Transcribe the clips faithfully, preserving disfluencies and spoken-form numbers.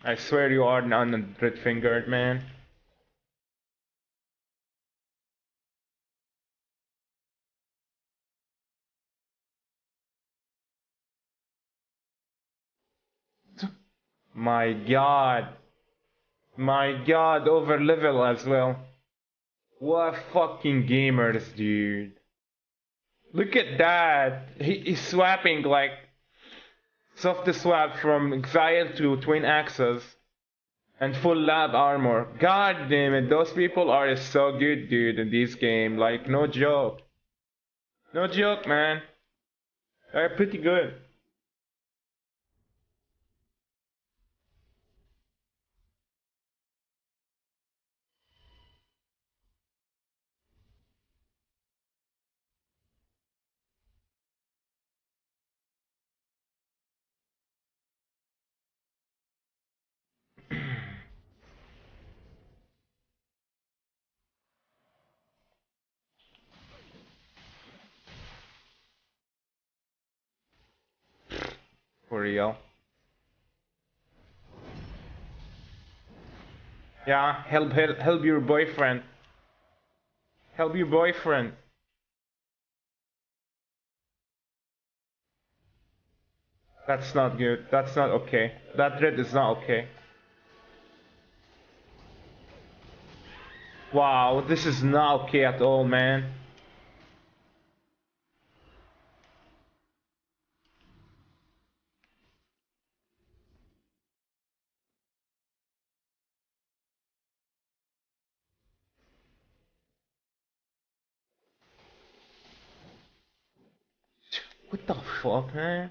I swear you are not a red fingered man. My god. My god, over level as well. What fucking gamers, dude. Look at that. He, he's swapping like soft swap from Exile to Twin Axes and full lab armor. God damn it, those people are so good, dude, in this game. Like, no joke. No joke, man. They're pretty good. For real. Yeah, help, help, help your boyfriend. Help your boyfriend. That's not good. That's not okay. That red is not okay. Wow, this is not okay at all, man. What the fuck, man?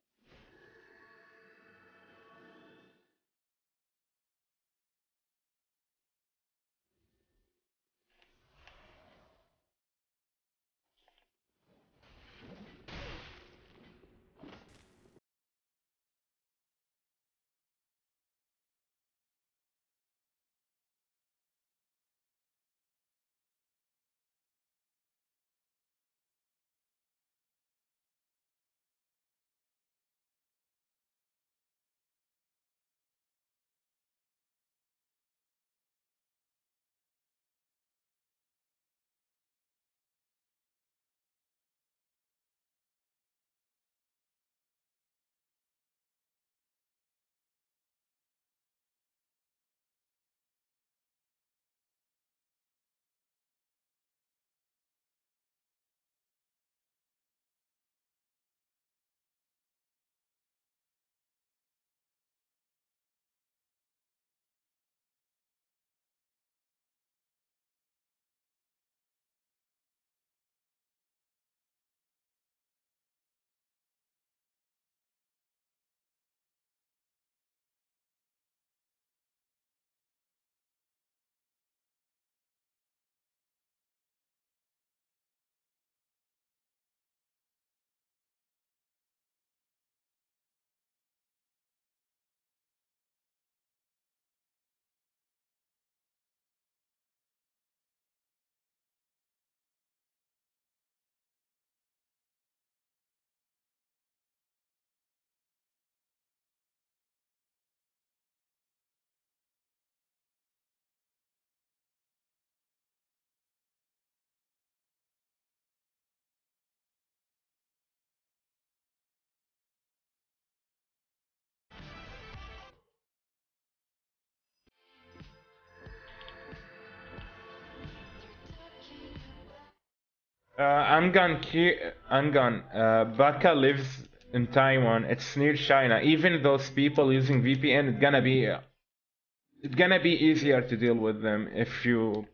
Uh, Angan Ki Angan, uh, Baka lives in Taiwan. It's near China. Even those people using V P N, it's gonna be uh, it's gonna be easier to deal with them if you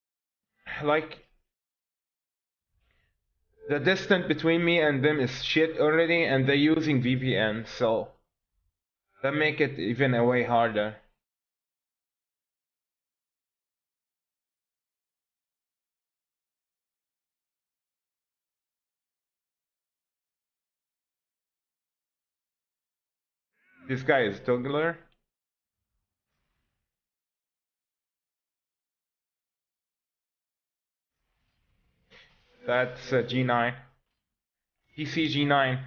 like. The distance between me and them is shit already, and they're using V P N, so that make it even a way harder. This guy is Toggler. That's uh, G nine. P C G nine.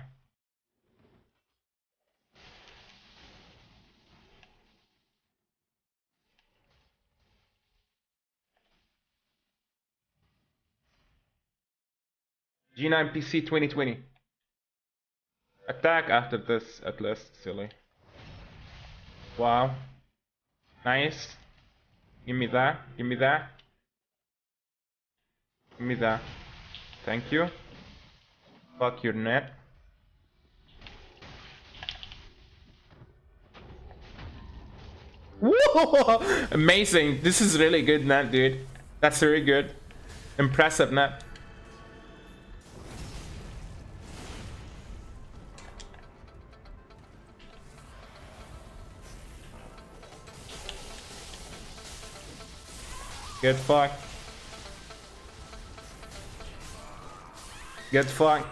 G nine P C twenty twenty. Attack after this at least, silly. Wow. Nice. Give me that. Give me that. Give me that. Thank you. Fuck your net. Whoa! Amazing. This is really good net, dude. That's very good. Impressive net. Get fucked. Get fucked.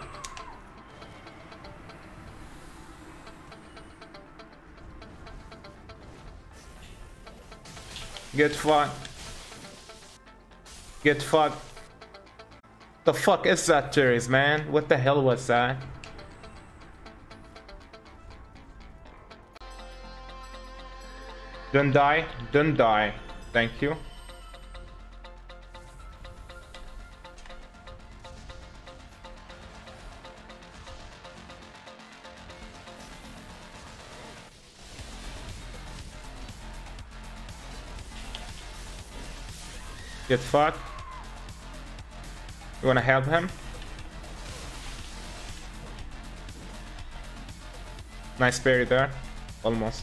Get fucked. Get fucked. The fuck is that, Terry's, man? What the hell was that? Don't die. Don't die. Thank you. Get fucked. You wanna help him? Nice parry there. Almost.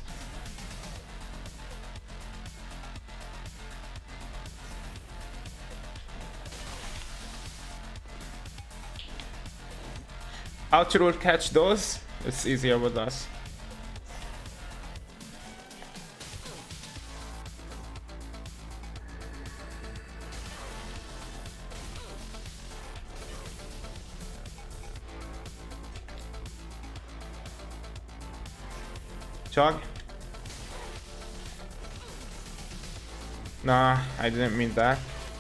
Outer will catch those. It's easier with us. Chug. Nah, I didn't mean that.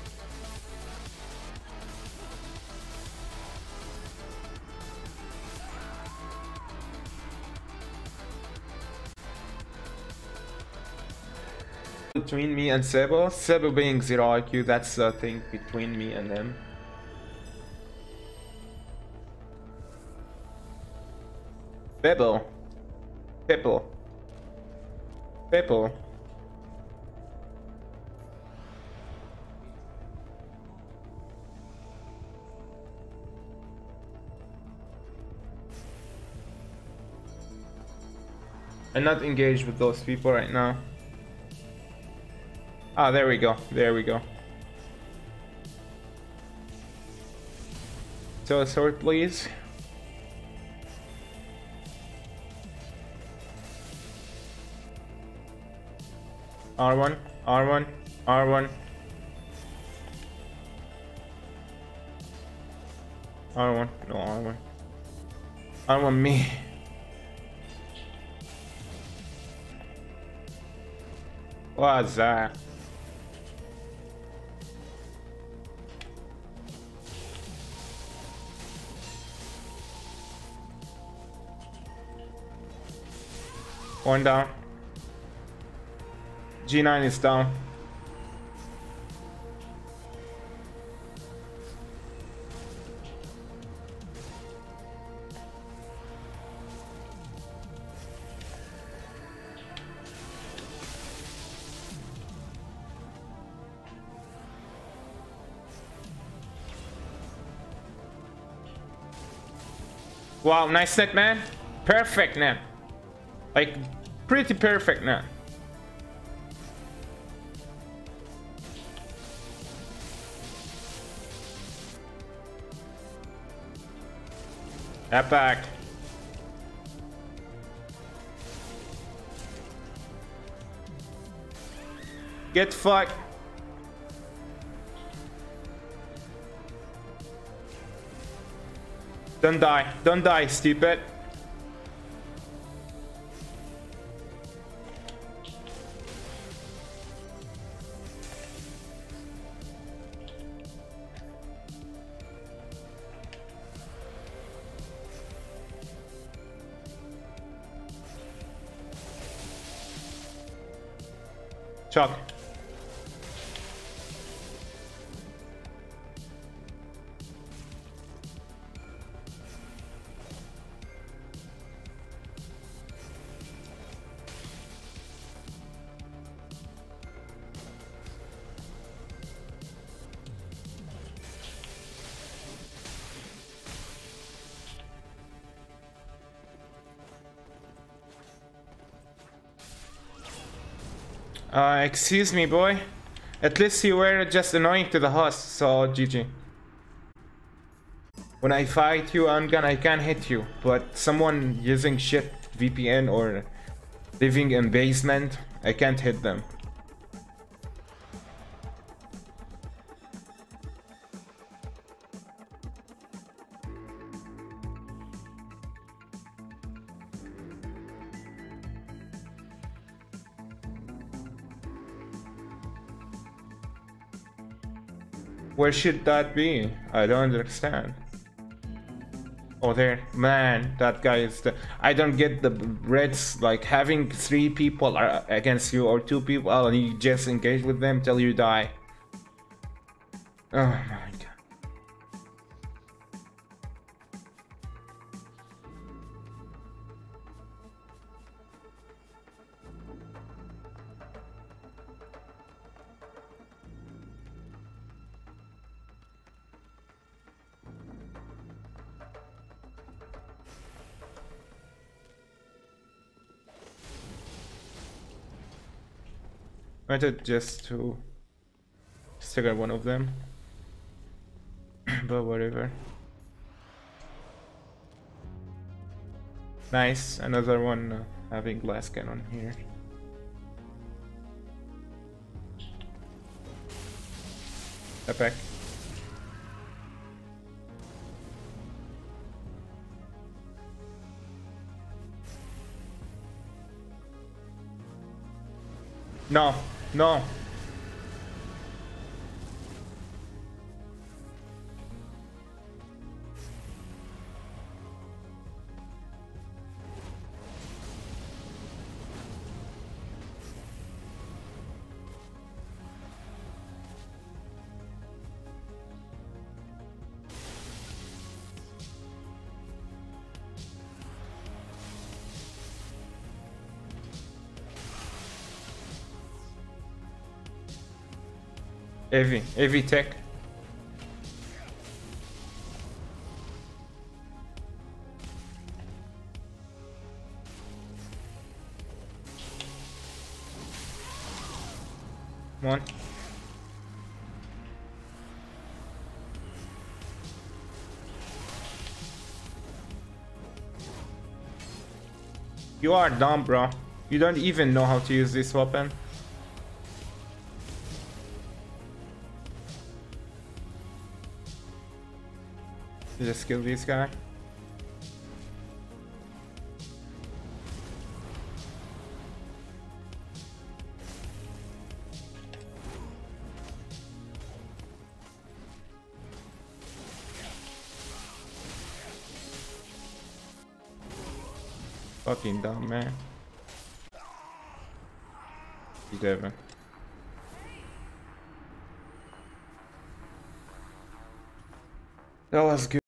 Between me and Sebo, Sebo being zero I Q, that's the thing between me and him. Bebo. Pipple. Pipple. I'm not engaged with those people right now. Ah, there we go. There we go. So a sword, please. R one, R one, R one. R one, no R one. R one me. What's that? One down. G nine is down. Wow, nice net, man. Perfect net. Like, pretty perfect net. That back. Get fucked. Don't die. Don't die, stupid. Chuck. Uh, excuse me, boy. At least you were just annoying to the host, so G G. When I fight you on gun, I can hit you, but someone using shit V P N or living in basement, I can't hit them. Where should that be? I don't understand. Oh, there, man, that guy is the. I don't get the Reds like having three people are against you or two people and you just engage with them till you die. Oh my god. I wanted just to stagger one of them, but whatever. Nice, another one uh, having glass cannon here. Epic. No, no. A V, A V tech. Come on. You are dumb, bro. You don't even know how to use this weapon. Just kill this guy. Fucking dumb, man. Devin. That was good.